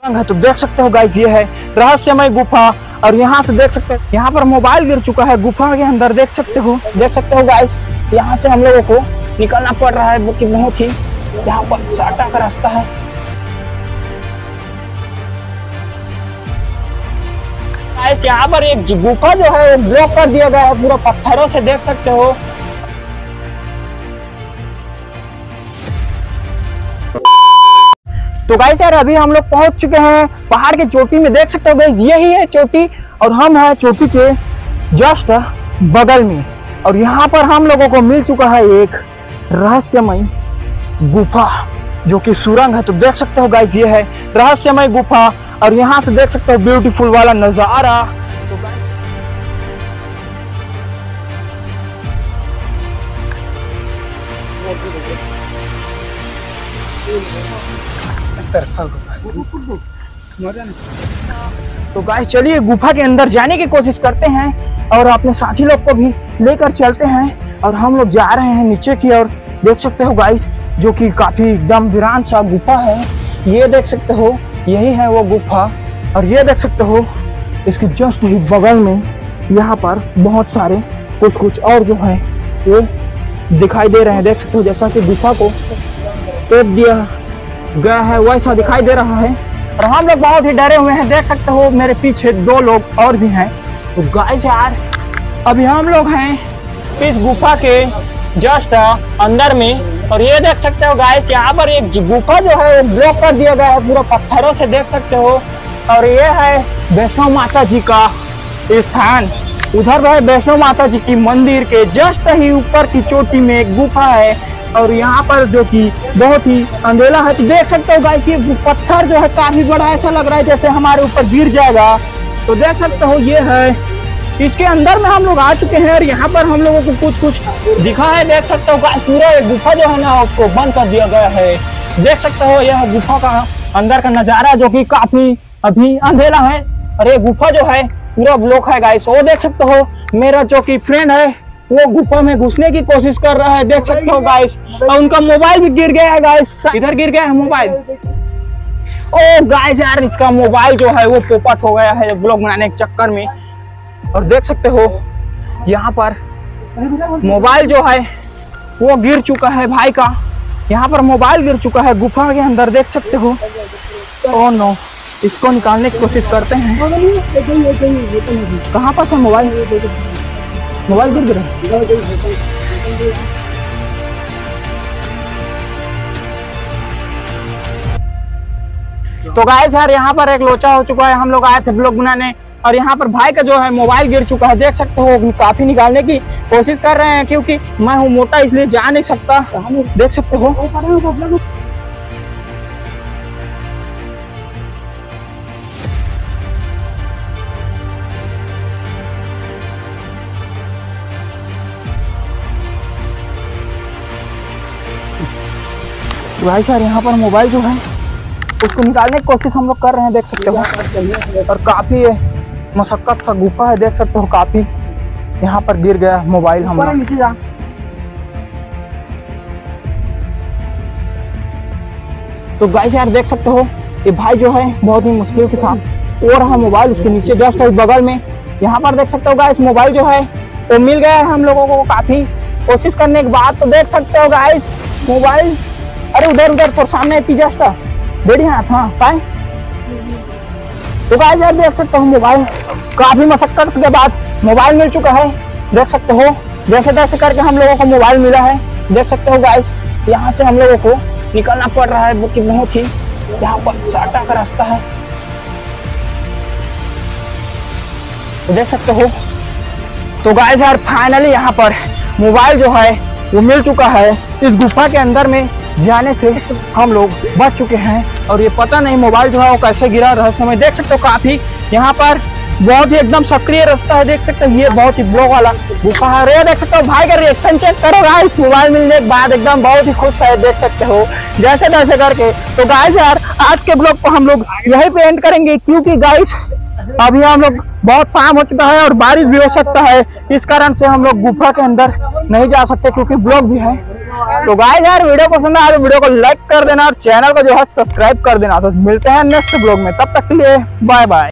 है तो देख सकते हो गाइस, ये है रहस्यमय गुफा। और यहाँ से देख सकते हो, यहाँ पर मोबाइल गिर चुका है गुफा के अंदर। देख सकते हो गाइस, यहाँ से हम लोगों को निकलना पड़ रहा है, वो कि बहुत ही यहाँ पर साटा का रास्ता है। गाइस यहाँ पर एक गुफा जो है वो ब्लॉक कर दिया गया है पूरा पत्थरों से, देख सकते हो। तो गाइस यार अभी हम लोग पहुंच चुके हैं पहाड़ के चोटी में। देख सकते हो गाइस, यही है चोटी और हम हैं चोटी के जस्ट बगल में। और यहाँ पर हम लोगों को मिल चुका है एक रहस्यमय गुफा जो कि सुरंग है। तो देख सकते हो गाइस, ये है रहस्यमय गुफा। और यहाँ से देख सकते हो ब्यूटीफुल वाला नजारा। तो गाइस चलिए गुफा के अंदर जाने की कोशिश करते हैं और अपने साथी लोग को भी लेकर चलते हैं। और हम लोग जा रहे हैं नीचे की ओर। देख सकते हो गाइस, जो कि काफी एकदम वीरान सा गुफा है। ये देख सकते हो, यही है वो गुफा। और ये देख सकते हो इसके जस्ट ही बगल में यहाँ पर बहुत सारे कुछ और जो है वो दिखाई दे रहे हैं। देख सकते हो जैसा कि गुफा को तोड़ दिया गया है वैसा दिखाई दे रहा है। और हम लोग बहुत ही डरे हुए हैं। देख सकते हो मेरे पीछे 2 लोग और भी हैं। तो गाइस यार अभी हम लोग हैं इस गुफा के जस्ट अंदर में। और ये देख सकते हो गाइस, यहाँ पर एक गुफा जो है वो ब्लॉक कर दिया गया है पूरा पत्थरों से, देख सकते हो। और ये है वैष्णो माता जी का स्थान। उधर है वैष्णो माता जी की मंदिर के जस्ट ही ऊपर की चोटी में एक गुफा है। और यहाँ पर जो कि बहुत ही अंधेरा है। तो देख सकते हो गाइस, ये पत्थर जो है काफी बड़ा, ऐसा लग रहा है जैसे हमारे ऊपर गिर जाएगा। तो देख सकते हो ये है, इसके अंदर में हम लोग आ चुके हैं। और यहाँ पर हम लोगों को कुछ दिखा है। देख सकते हो गाइस, पूरा ये गुफा जो है ना उसको बंद कर दिया गया है। देख सकते हो यह गुफा का अंदर का नजारा जो कि काफी अभी अंधेरा है। और ये गुफा जो है पूरा ब्लॉक है गाइस। वो देख सकते हो मेरा जो कि फ्रेंड है वो गुफा में घुसने की कोशिश कर रहा है। देख सकते हो गाइस, और उनका मोबाइल भी गिर गया है गाइस। इधर गिर गया है मोबाइल। ओ गाइस यार, इसका मोबाइल जो है वो पोपट हो गया है ब्लॉग बनाने के चक्कर में। और देख सकते हो यहाँ पर मोबाइल जो है वो गिर चुका है भाई का। यहाँ पर मोबाइल गिर चुका है गुफा के अंदर, देख सकते हो। ओ नो, इसको निकालने की कोशिश करते हैं। कहाँ पर है मोबाइल? मोबाइल गिर गिरा। तो गाइस यार यहाँ पर एक लोचा हो चुका है। हम लोग आए थे ब्लॉग बनाने और यहाँ पर भाई का जो है मोबाइल गिर चुका है। देख सकते हो काफी निकालने की कोशिश कर रहे हैं, क्योंकि मैं हूँ मोटा इसलिए जा नहीं सकता। देख सकते हो भाई सर, यहाँ पर मोबाइल जो है उसको निकालने की कोशिश हम लोग कर रहे हैं। देख सकते हो और काफी मशक्कत सा गुफा है। देख सकते हो काफी यहाँ पर गिर गया मोबाइल हमारा। नीचे जा। तो गाइस यार देख सकते हो ये भाई जो है बहुत ही मुश्किल के साथ वो रहा मोबाइल उसके नीचे जस्ट बगल में। यहाँ पर देख सकते हो गाइस मोबाइल जो है वो मिल गया है हम लोगों को काफी कोशिश करने के बाद। तो देख सकते हो गाइस मोबाइल, अरे उधर तो सामने जस्ट बढ़िया हाँ पाए। तो गाइस यार देख सकते हो मोबाइल काफी मशक्कत के बाद मोबाइल मिल चुका है। देख सकते हो जैसे तैसे करके हम लोगों को मोबाइल मिला है। देख सकते हो गाइस, यहाँ से हम लोगों को निकलना पड़ रहा है, वो कि बहुत ही यहाँ पर साटा का रास्ता है। देख सकते हो। तो गाइस यार फाइनली यहाँ पर मोबाइल जो है वो मिल चुका है। इस गुफा के अंदर में जाने से हम लोग बच चुके हैं। और ये पता नहीं मोबाइल जो है वो कैसे गिरा रहस्यमय। देख सकते हो काफी यहाँ पर बहुत ही एकदम सक्रिय रास्ता है। देख सकते हो ये बहुत ही ब्लॉक वाला गुफा है। ये देख सकते हो भाई का रिएक्शन चेक करो गाइस, मोबाइल मिलने के बाद एकदम बहुत ही खुश है। देख सकते हो जैसे तैसे करके। तो गाइस यार आज के ब्लॉग को हम लोग यहीं पे एंड करेंगे, क्योंकि गाइस अभी हम लोग बहुत शाम हो चुका है और बारिश भी हो सकता है। इस कारण से हम लोग गुफा के अंदर नहीं जा सकते, क्योंकि ब्लॉक भी है। तो गाइस यार वीडियो पसंद आया तो वीडियो को लाइक कर देना और चैनल को जो है सब्सक्राइब कर देना। तो मिलते हैं नेक्स्ट ब्लॉग में, तब तक के लिए बाय बाय।